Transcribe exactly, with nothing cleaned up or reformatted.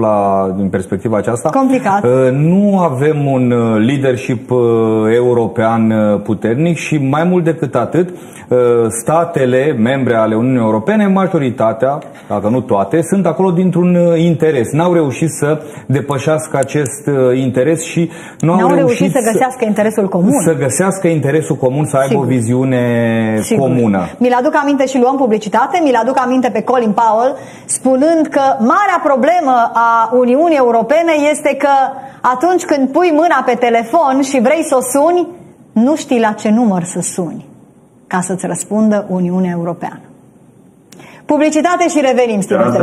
la, din perspectiva aceasta. Complicat. Nu avem un leadership european puternic și mai mult decât atât, statele membre ale Uniunii Europene, majoritatea, dacă nu toate, sunt acolo dintr-un interes. N-au reușit să depășească acest interes și nu au reușit, reușit să găsească interesul comun. Să găsească interesul comun, să aibă Sigur. o viziune Sigur. comună. Mi-l aduc aminte și luăm publicitate, mi-l aduc aminte pe Colin Powell, spunând că marea problemă a Uniunii Europene este că atunci când pui mâna pe telefon și vrei să o suni, nu știi la ce număr să suni ca să-ți răspundă Uniunea Europeană. Publicitate și revenim, stimați.